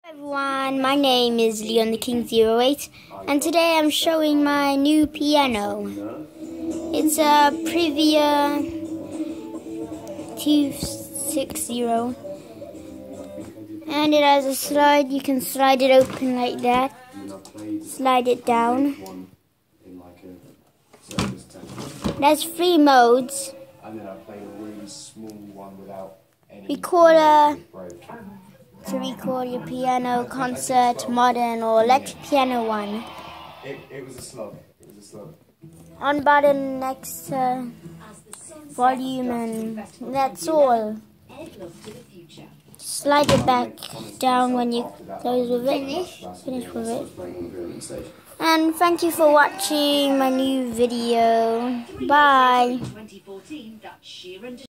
Everyone, my name is Leon the King08 and today I'm showing my new piano. It's a Privia 260 and it has a slide. You can slide it open like that, slide it down. It has 3 modes: recorder, to record your piano, concert, modern or electric piano one. It was a slug. On button next to volume, and that's all. Slide it back down when you close with it. Finish with it. And thank you for watching my new video. Bye.